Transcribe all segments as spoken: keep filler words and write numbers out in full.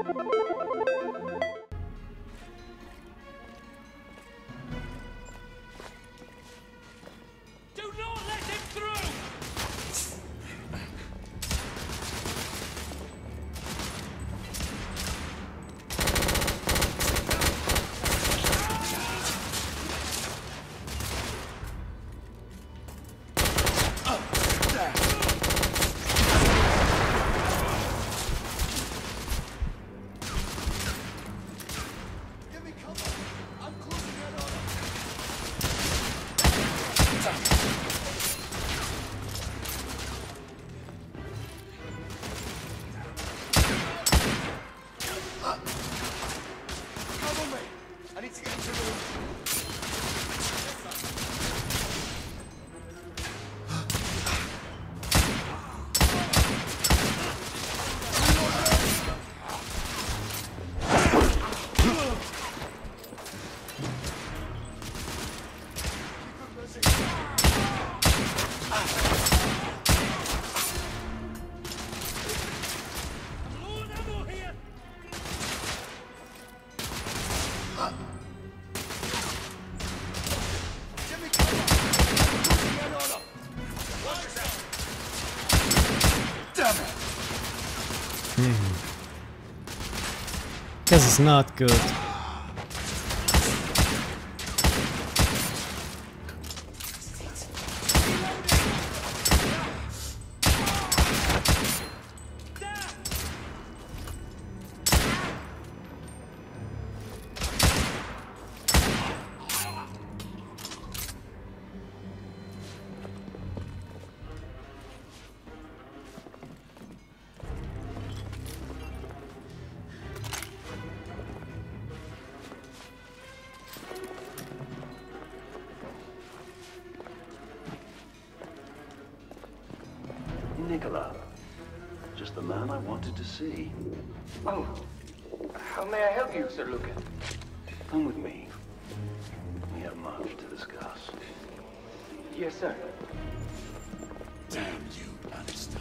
This is not good. Nicola, just the man I wanted to see. Oh, how may I help you, Sir Lucan? Come with me. We have much to discuss. Yes, sir. Damn you, Lannister.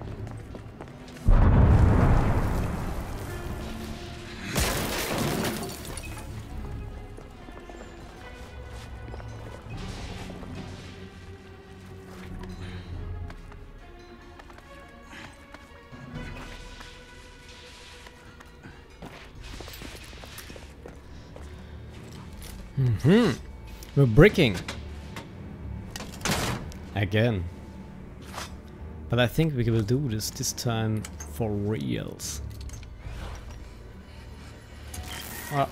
Mm-hmm. We're breaking. Again. But I think we will do this this time for reals. Ah.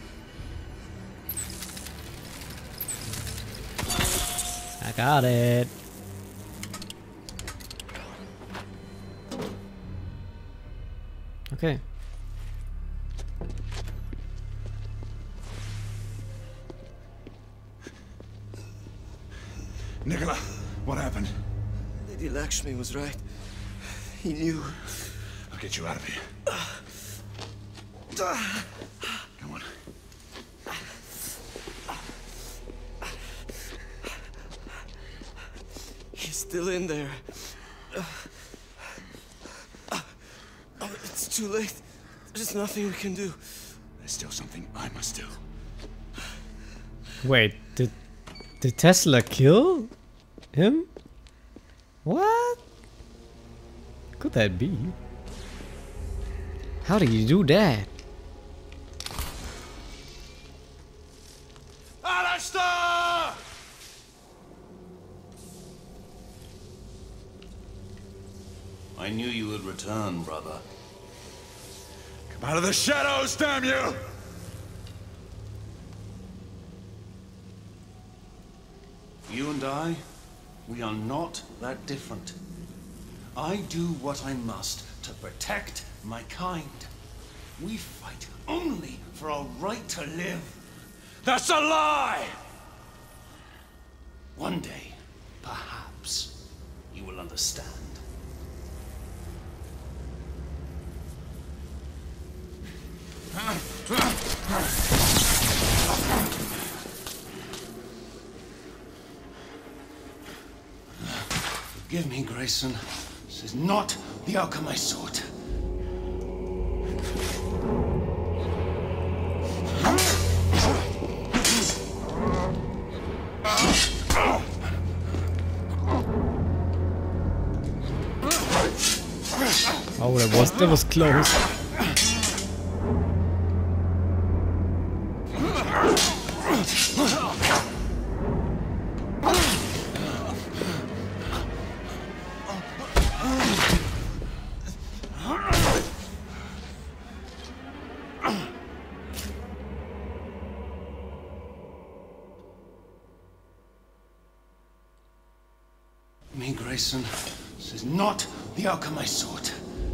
I got it. Okay. Nicola, what happened? Lady Lakshmi was right. He knew. I'll get you out of here. Come on. He's still in there. Oh, it's too late. There's nothing we can do. There's still something I must do. Wait, did did Tesla kill him? What could that be? How did you do that? Alistair! I knew you would return, brother. Come out of the shadows, damn you! You and I, we are not that different. I do what I must to protect my kind. We fight only for our right to live. That's a lie! One day, perhaps, you will understand. Forgive me, Grayson. This is not the outcome I sought. Oh, that was that was close. Me, Grayson, this is not the outcome I sought.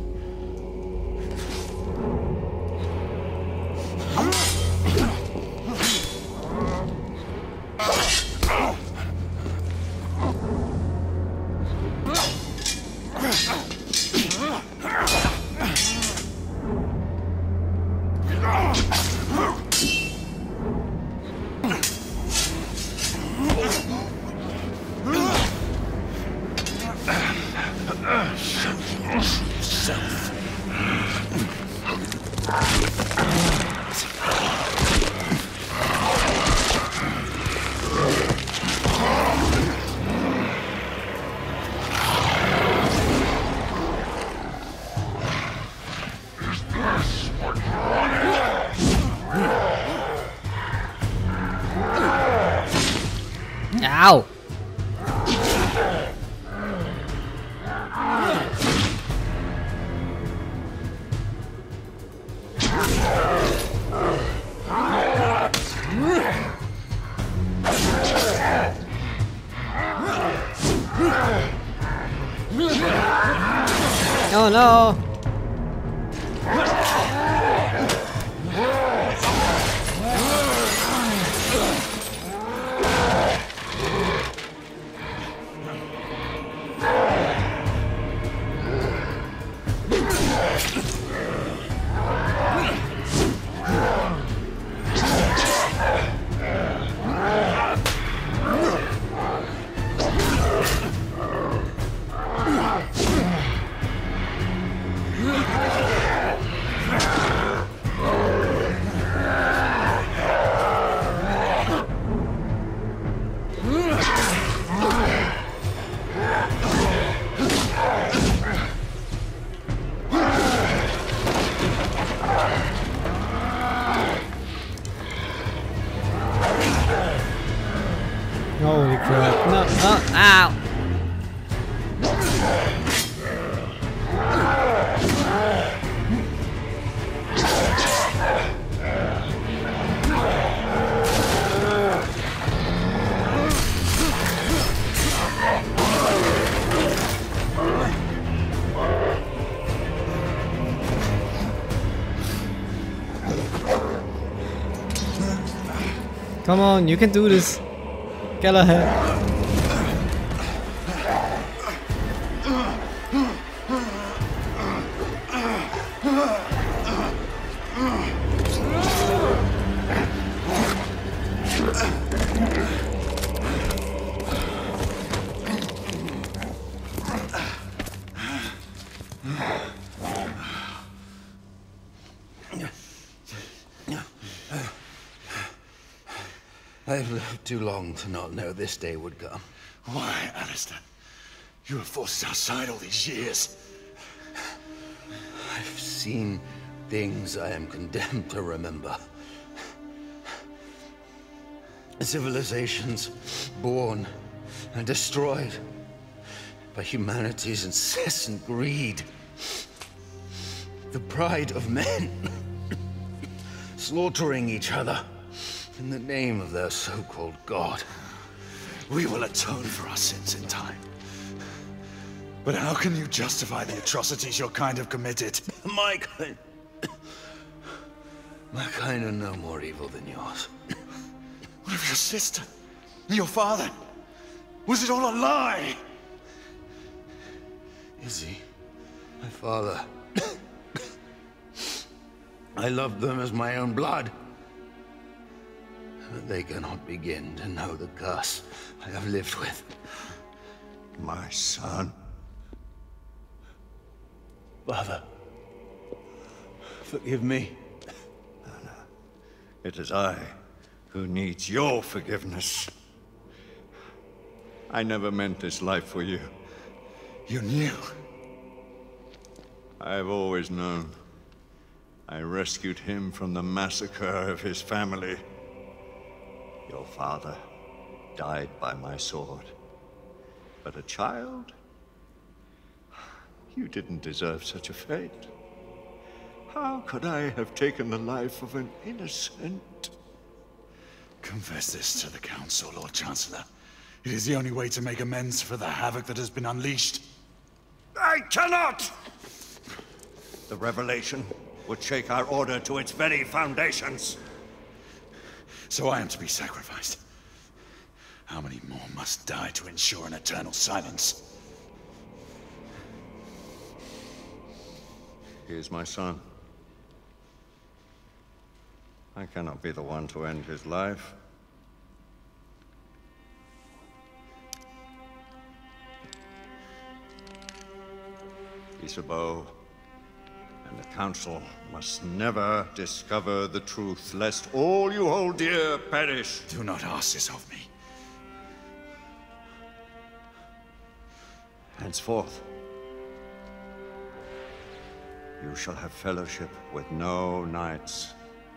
Ow! Oh no! Holy crap. No, no, ow! Come on, you can do this. Get ahead. I've lived too long to not know this day would come. Why, Alistair? You were forced outside all these years. I've seen things I am condemned to remember. Civilizations born and destroyed by humanity's incessant greed. The pride of men slaughtering each other in the name of their so-called God. We will atone for our sins in time. But how can you justify the atrocities your kind have committed? My kind... My kind are no more evil than yours. What of your sister? Your father? Was it all a lie? Izzy, my father. I loved them as my own blood. But they cannot begin to know the curse I have lived with. My son. Father, forgive me. No, no. It is I who needs your forgiveness. I never meant this life for you. You knew. I've always known. I rescued him from the massacre of his family. Your father died by my sword. But a child? You didn't deserve such a fate. How could I have taken the life of an innocent? Confess this to the Council, Lord Chancellor. It is the only way to make amends for the havoc that has been unleashed. I cannot! The revelation would shake our order to its very foundations. So I am to be sacrificed. How many more must die to ensure an eternal silence? He is my son. I cannot be the one to end his life. Isabeau and the Council must never discover the truth, lest all you hold dear perish. Do not ask this of me. Henceforth, you shall have fellowship with no knights.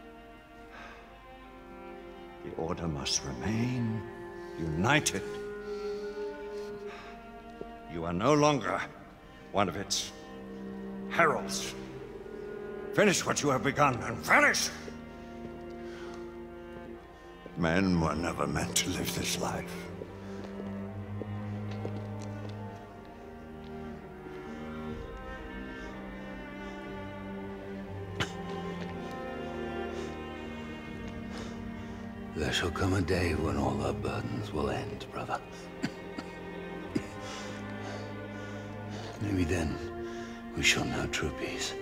The Order must remain united. You are no longer one of its heralds. Finish what you have begun and vanish! Men were never meant to live this life. There shall come a day when all our burdens will end, brother. Maybe then we shall know true peace.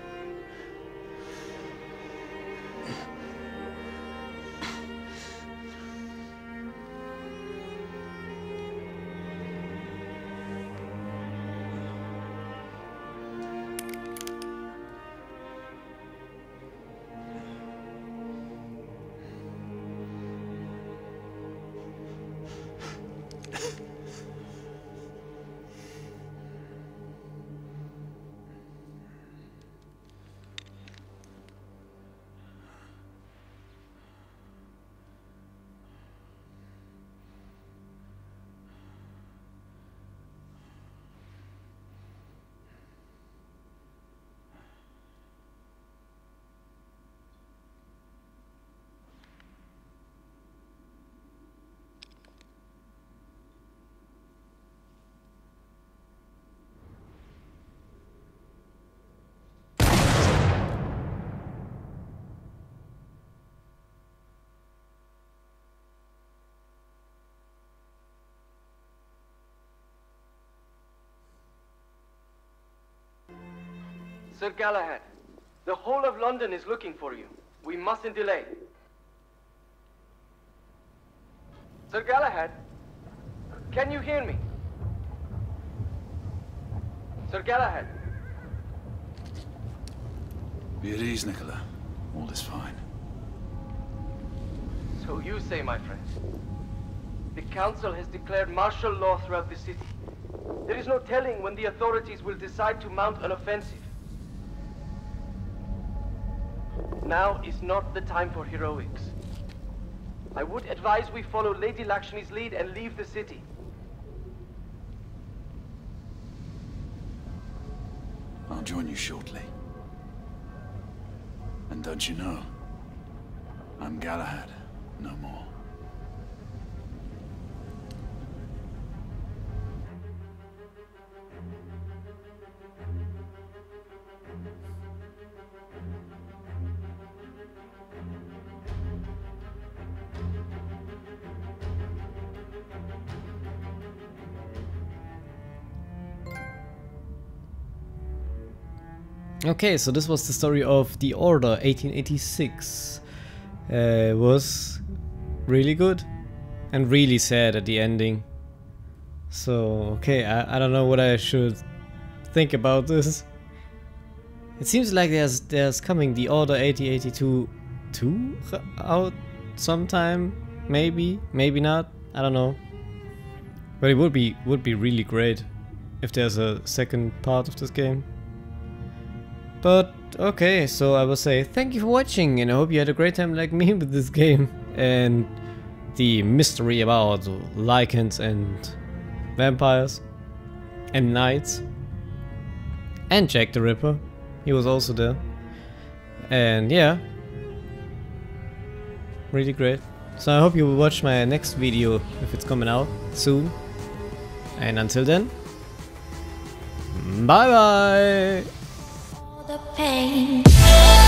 Sir Galahad, the whole of London is looking for you. We mustn't delay. Sir Galahad, can you hear me? Sir Galahad. Be at ease, Nicola. All is fine. So you say, my friend. The Council has declared martial law throughout the city. There is no telling when the authorities will decide to mount an offensive. Now is not the time for heroics. I would advise we follow Lady Lakshmi's lead and leave the city. I'll join you shortly. And don't you know, I'm Galahad, no more. Okay, so this was the story of The Order eighteen eighty-six. Uh, it was really good and really sad at the ending. So, okay, I, I don't know what I should think about this. It seems like there's there's coming The Order eighty eighty-two two out sometime, maybe, maybe not, I don't know. But it would be would be really great if there's a second part of this game. But okay, so I will say thank you for watching, and I hope you had a great time like me with this game and the mystery about Lycans and vampires and knights and Jack the Ripper. He was also there. And yeah, really great. So I hope you will watch my next video if it's coming out soon. And until then, bye bye! The pain.